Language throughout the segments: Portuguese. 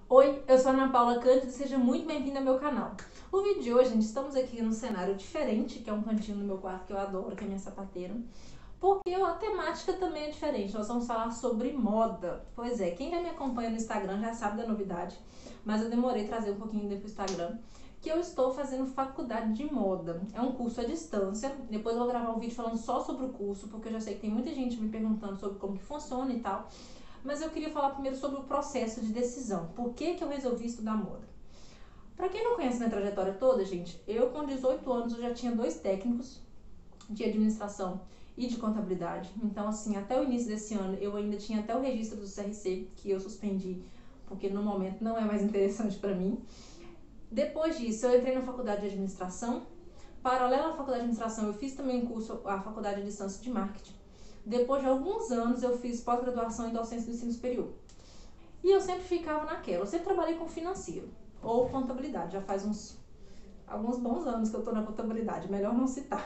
Oi, eu sou a Ana Paula Cândido e seja muito bem-vinda ao meu canal. O vídeo de hoje, gente, estamos aqui num cenário diferente, que é um cantinho no meu quarto que eu adoro, que é a minha sapateira. Porque a temática também é diferente, nós vamos falar sobre moda. Pois é, quem já me acompanha no Instagram já sabe da novidade, mas eu demorei a trazer um pouquinho dentro do Instagram, que eu estou fazendo faculdade de moda. É um curso à distância, depois eu vou gravar um vídeo falando só sobre o curso, porque eu já sei que tem muita gente me perguntando sobre como que funciona e tal. Mas eu queria falar primeiro sobre o processo de decisão. Por que eu resolvi estudar moda? Para quem não conhece minha trajetória toda, gente, eu com 18 anos eu já tinha 2 técnicos de administração e de contabilidade. Então, assim, até o início desse ano eu ainda tinha até o registro do CRC, que eu suspendi, porque no momento não é mais interessante para mim. Depois disso, eu entrei na faculdade de administração. Paralelo à faculdade de administração, eu fiz também um curso, a faculdade de distância de marketing. Depois de alguns anos, eu fiz pós-graduação em docência do ensino superior. E eu sempre ficava naquela. Eu sempre trabalhei com financeiro ou contabilidade. Já faz alguns bons anos que eu tô na contabilidade. Melhor não citar.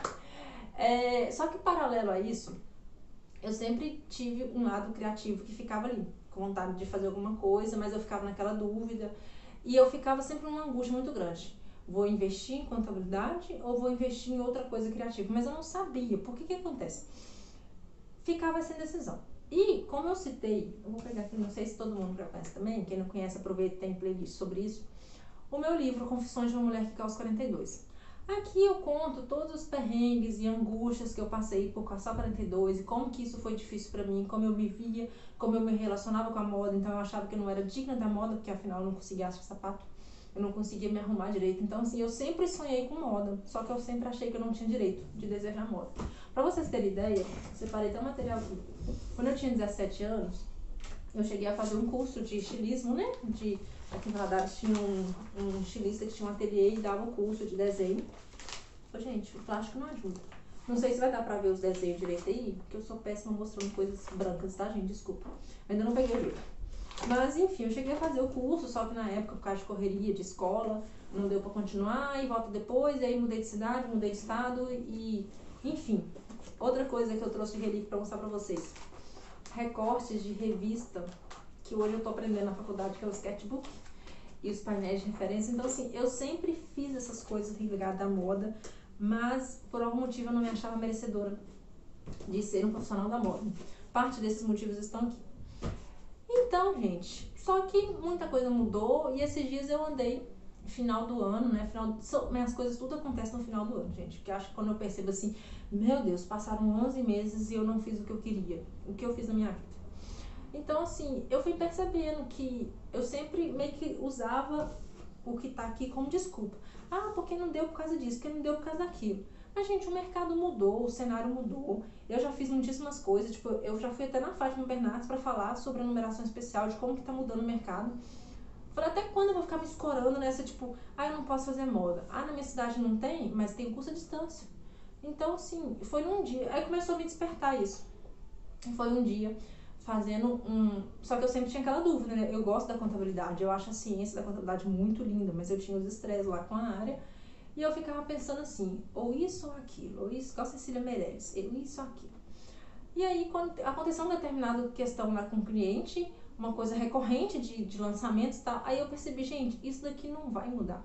Só que paralelo a isso, eu sempre tive um lado criativo que ficava ali, com vontade de fazer alguma coisa, mas eu ficava naquela dúvida. E eu ficava sempre numa angústia muito grande. Vou investir em contabilidade ou vou investir em outra coisa criativa? Mas eu não sabia. Por que acontece? Ficava sem decisão. E, como eu citei, eu vou pegar aqui, não sei se todo mundo já conhece também, quem não conhece, aproveita, tem playlist sobre isso, o meu livro Confissões de uma Mulher que Quer aos 42. Aqui eu conto todos os perrengues e angústias que eu passei por calçar 42 e como que isso foi difícil pra mim, como eu me via, como eu me relacionava com a moda, então eu achava que eu não era digna da moda, porque afinal eu não conseguia achar sapato, eu não conseguia me arrumar direito. Então, assim, eu sempre sonhei com moda, só que eu sempre achei que eu não tinha direito de desejar moda. Pra vocês terem ideia, separei até um material aqui. Quando eu tinha 17 anos, eu cheguei a fazer um curso de estilismo, né? Aqui em Valadares tinha um estilista que tinha um ateliê e dava um curso de desenho. Ô, gente, o plástico não ajuda. Não sei se vai dar pra ver os desenhos direito aí, porque eu sou péssima mostrando coisas brancas, tá, gente? Desculpa. Ainda não peguei o jeito. Mas, enfim, eu cheguei a fazer o curso, só que na época, por causa de correria, de escola, não deu pra continuar, e volta depois, e aí mudei de cidade, mudei de estado, e... Enfim, outra coisa que eu trouxe de relíquia pra mostrar pra vocês. Recortes de revista, que hoje eu tô aprendendo na faculdade, que é o sketchbook, e os painéis de referência. Então, assim, eu sempre fiz essas coisas ligadas à moda, mas por algum motivo eu não me achava merecedora de ser um profissional da moda. Parte desses motivos estão aqui. Então, gente, só que muita coisa mudou e esses dias eu andei final do ano, né? Minhas coisas tudo acontece no final do ano, gente. Porque acho que quando eu percebo assim, meu Deus, passaram 11 meses e eu não fiz o que eu queria, o que eu fiz na minha vida. Então, assim, eu fui percebendo que eu sempre meio que usava o que tá aqui como desculpa. Ah, porque não deu por causa disso, porque não deu por causa daquilo. Mas, gente, o mercado mudou, o cenário mudou. Eu já fiz muitíssimas coisas, tipo, eu já fui até na Fátima Bernardes pra falar sobre a numeração especial, de como que tá mudando o mercado. Falei, até quando eu vou ficar me escorando nessa, tipo, ah, eu não posso fazer moda. Ah, na minha cidade não tem, mas tem curso à distância. Então, assim, foi num dia. Aí começou a me despertar isso. Foi um dia fazendo Só que eu sempre tinha aquela dúvida, né? Eu gosto da contabilidade, eu acho a ciência da contabilidade muito linda, mas eu tinha os estresses lá com a área. E eu ficava pensando assim, ou isso ou aquilo, ou isso, igual a Cecília Meirelles, ou isso ou aquilo. E aí, quando aconteceu uma determinada questão lá com o cliente, uma coisa recorrente de lançamentos e tal, aí eu percebi, gente, isso daqui não vai mudar.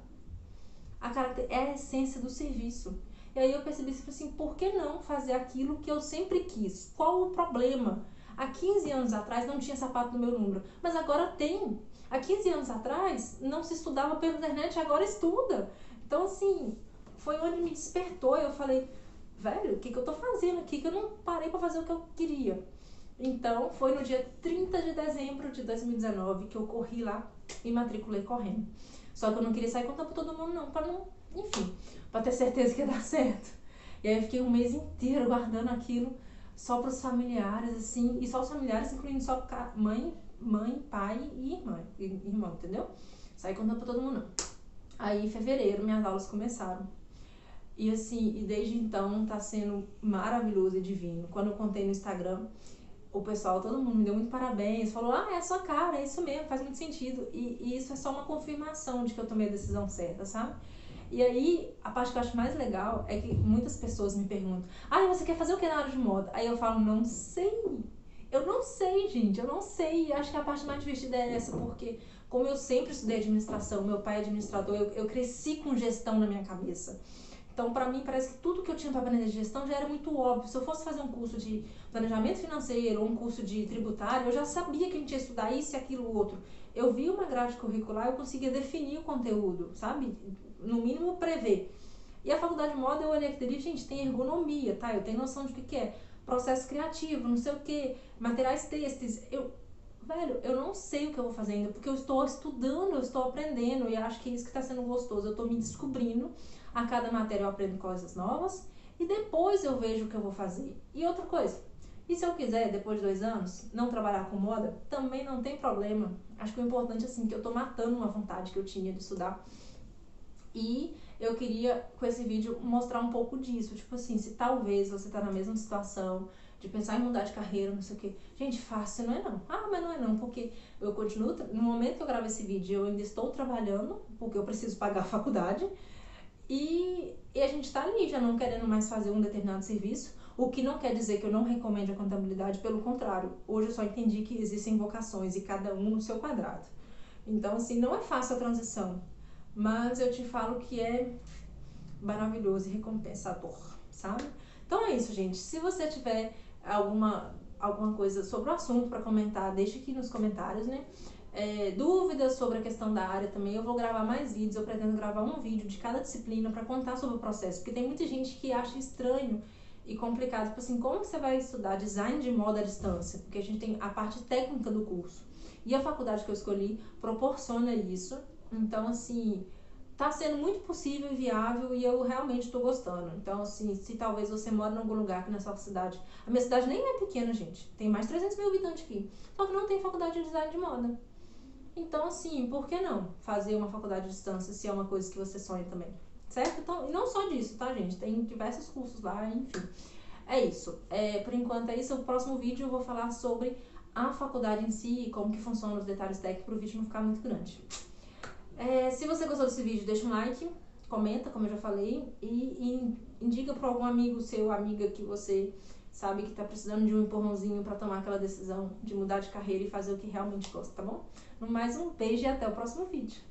É a essência do serviço. E aí eu percebi assim, por que não fazer aquilo que eu sempre quis? Qual o problema? Há 15 anos atrás não tinha sapato no meu número, mas agora tem. Há 15 anos atrás não se estudava pela internet, agora estuda. Então, assim, foi onde me despertou. Eu falei, velho, o que eu tô fazendo aqui? Que eu não parei pra fazer o que eu queria. Então, foi no dia 30 de dezembro de 2019 que eu corri lá e matriculei correndo. Só que eu não queria sair contando pra todo mundo, não, pra não, enfim, pra ter certeza que ia dar certo. E aí eu fiquei um mês inteiro guardando aquilo só pros familiares, assim, e só os familiares, incluindo só mãe, pai e irmão, entendeu? Saí contando pra todo mundo, não. Aí em fevereiro minhas aulas começaram. E assim, e desde então tá sendo maravilhoso e divino. Quando eu contei no Instagram, o pessoal, todo mundo me deu muito parabéns, falou, ah, é a sua cara, é isso mesmo, faz muito sentido. E isso é só uma confirmação de que eu tomei a decisão certa, sabe? E aí, a parte que eu acho mais legal é que muitas pessoas me perguntam, ah, você quer fazer o que na área de moda? Aí eu falo, não sei. Eu não sei, gente, eu não sei. Acho que a parte mais divertida é essa, porque como eu sempre estudei administração, meu pai é administrador, eu cresci com gestão na minha cabeça. Então, para mim, parece que tudo que eu tinha para aprender de gestão já era muito óbvio. Se eu fosse fazer um curso de planejamento financeiro ou um curso de tributário, eu já sabia que a gente ia estudar isso e aquilo outro. Eu vi uma grade curricular, eu conseguia definir o conteúdo, sabe? No mínimo, prever. E a faculdade de moda, eu olhei aqui dali, gente, tem ergonomia, tá? Eu tenho noção de o que é processo criativo, não sei o que, materiais têxteis. Velho, eu não sei o que eu vou fazer ainda, porque eu estou estudando, eu estou aprendendo, e acho que é isso que está sendo gostoso. Eu estou me descobrindo, a cada matéria eu aprendo coisas novas, e depois eu vejo o que eu vou fazer. E outra coisa, e se eu quiser, depois de 2 anos, não trabalhar com moda, também não tem problema. Acho que o importante, assim, que eu estou matando uma vontade que eu tinha de estudar. E eu queria, com esse vídeo, mostrar um pouco disso. Tipo assim, se talvez você tá na mesma situação de pensar em mudar de carreira, não sei o quê. Gente, fácil não é não. Ah, mas não é não, porque eu continuo... No momento que eu gravo esse vídeo, eu ainda estou trabalhando, porque eu preciso pagar a faculdade. E a gente tá ali, já não querendo mais fazer um determinado serviço. O que não quer dizer que eu não recomende a contabilidade, pelo contrário. Hoje eu só entendi que existem vocações e cada um no seu quadrado. Então, assim, não é fácil a transição. Mas eu te falo que é maravilhoso e recompensador, sabe? Então é isso, gente. Se você tiver alguma coisa sobre o assunto para comentar, deixa aqui nos comentários, né? Dúvidas sobre a questão da área também, eu vou gravar mais vídeos. Eu pretendo gravar um vídeo de cada disciplina para contar sobre o processo, porque tem muita gente que acha estranho e complicado, tipo assim, como que você vai estudar design de moda à distância? Porque a gente tem a parte técnica do curso. E a faculdade que eu escolhi proporciona isso. Então, assim, tá sendo muito possível e viável e eu realmente tô gostando. Então, assim, se talvez você mora em algum lugar aqui na sua cidade. A minha cidade nem é pequena, gente. Tem mais de 300 mil habitantes aqui. Só que não tem faculdade de design de moda. Então, assim, por que não fazer uma faculdade de distância se é uma coisa que você sonha também? Certo? Então, e não só disso, tá, gente? Tem diversos cursos lá, enfim. É isso. Por enquanto é isso. O próximo vídeo eu vou falar sobre a faculdade em si e como que funcionam os detalhes técnicos para o vídeo não ficar muito grande. Se você gostou desse vídeo, deixa um like, comenta, como eu já falei, e indica para algum amigo seu, amiga que você sabe que está precisando de um empurrãozinho para tomar aquela decisão de mudar de carreira e fazer o que realmente gosta, tá bom? No mais, um beijo e até o próximo vídeo.